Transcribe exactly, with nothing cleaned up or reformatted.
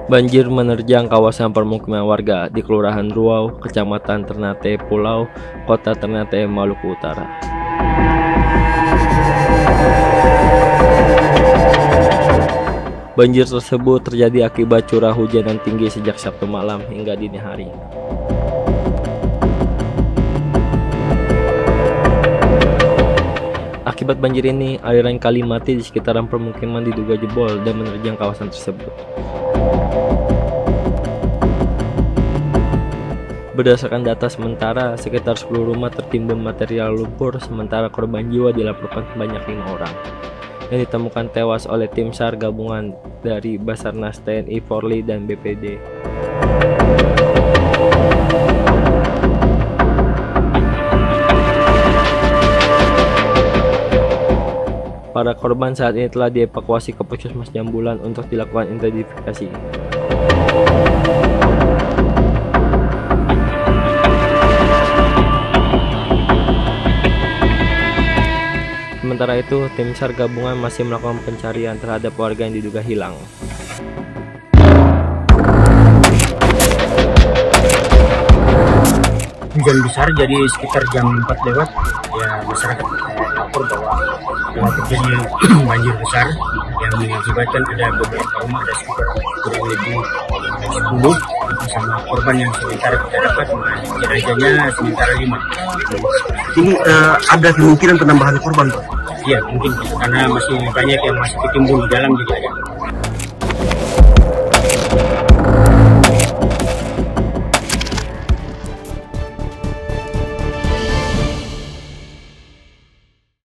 Banjir menerjang kawasan permukiman warga di Kelurahan Ruau, Kecamatan Ternate Pulau, Kota Ternate, Maluku Utara. Banjir tersebut terjadi akibat curah hujan yang tinggi sejak Sabtu malam hingga dini hari. Akibat banjir ini, aliran kali mati di sekitaran permukiman diduga jebol dan menerjang kawasan tersebut. Berdasarkan data sementara, sekitar sepuluh rumah tertimbun material lumpur, sementara korban jiwa dilaporkan sebanyak lima orang, yang ditemukan tewas oleh tim SAR gabungan dari Basarnas, T N I, Polri, dan B P D. Para korban saat ini telah dievakuasi ke Puskesmas Jambulan untuk dilakukan identifikasi. Sementara itu, tim SAR gabungan masih melakukan pencarian terhadap warga yang diduga hilang. Hujan besar, jadi sekitar jam empat lewat, ya masyarakat lapor bahwa telah terjadi banjir besar yang mengakibatkan ada beberapa rumah, ada sekitar kurang lebih sepuluh, sama korban yang sementara kita dapat, jenazahnya sementara lima. Ini uh, ada kemungkinan penambahan korban, Pak? Iya, mungkin karena masih banyak yang masih ketimbun di dalam juga ya.